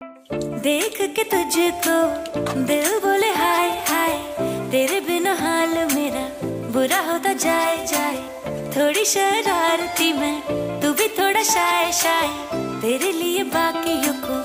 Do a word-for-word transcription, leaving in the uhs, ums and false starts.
देख के तुझको दिल बोले हाय हाय, तेरे बिना हाल मेरा बुरा होता जाए जाए। थोड़ी शरारती मैं, तू भी थोड़ा शाय शाय, तेरे लिए बाकियों को